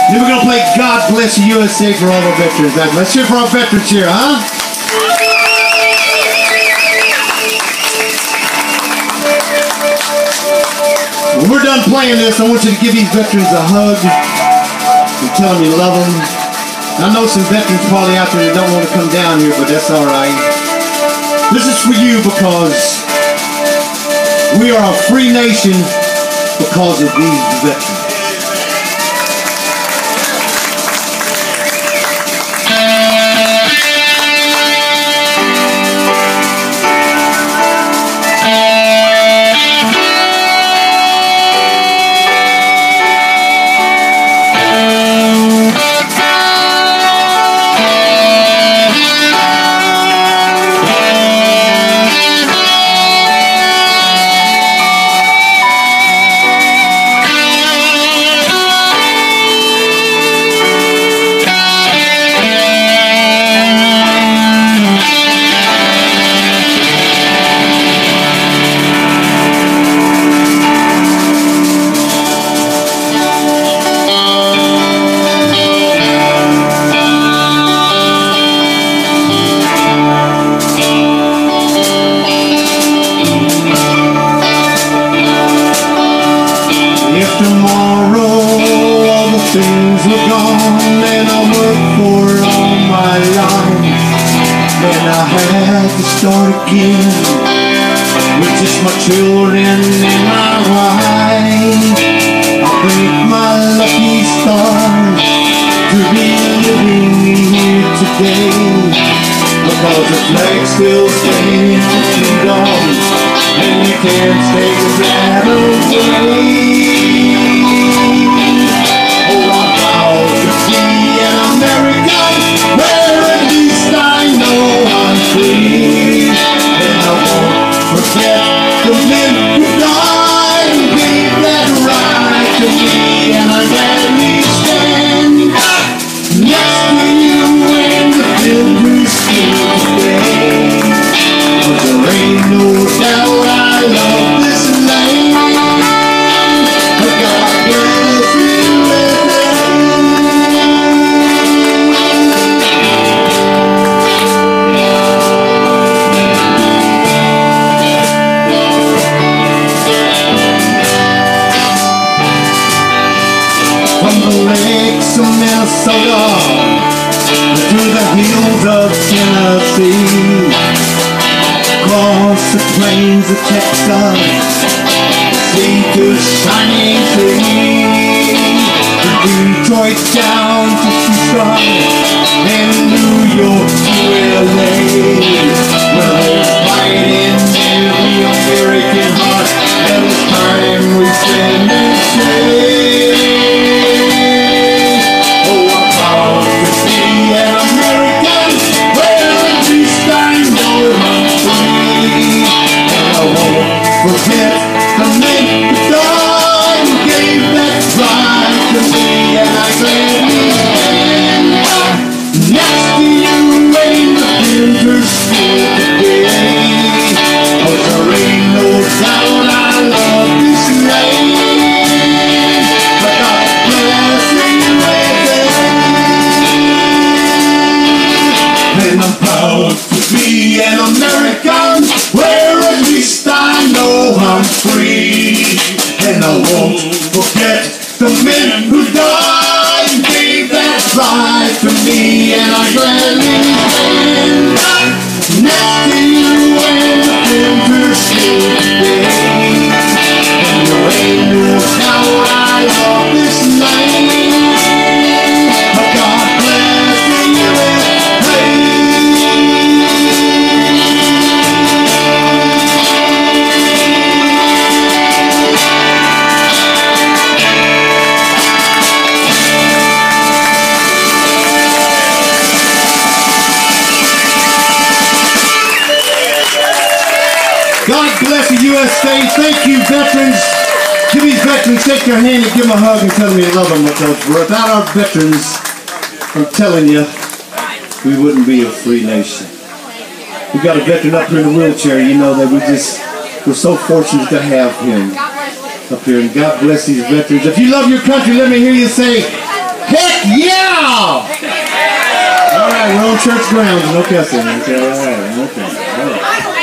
Then we're going to play God Bless the USA for all our veterans. Let's cheer for our veterans here, huh? When we're done playing this, I want you to give these veterans a hug and tell them you love them. I know some veterans probably out there that don't want to come down here, but that's all right. This is for you because we are a free nation because of these veterans. Things were gone and I worked for all my life, and I had to start again with just my children and my wife. I thank my lucky stars to be living here today, because the flag's still staying freedom, and you can't take that away. Minnesota to the hills of Tennessee, across the plains of Texas, sea to shining sea, from Detroit down to Tucson and New York to LA, where there's fight in every American heart, and it's time we stand and say. Forget the men who died and gave that right to me, and I gladly stand next to you in the winter still today. Oh, there ain't no doubt I love this land, but God bless the USA. And I'm proud to be an American, where at least I know I'm free, and I won't forget the men who died and gave that right to me, and I gladly stand next to you when the winter still today. And there ain't no doubt I love this land, but God bless the USA. God bless the USA. Thank you, veterans. Give these veterans, shake their hand and give them a hug and tell them you love them. Because without our veterans, I'm telling you, we wouldn't be a free nation. We've got a veteran up here in a wheelchair. You know that we're so fortunate to have him up here. And God bless these veterans. If you love your country, let me hear you say, Heck yeah! All right, we're on church grounds. No cussing. Okay, all right. Okay. All right.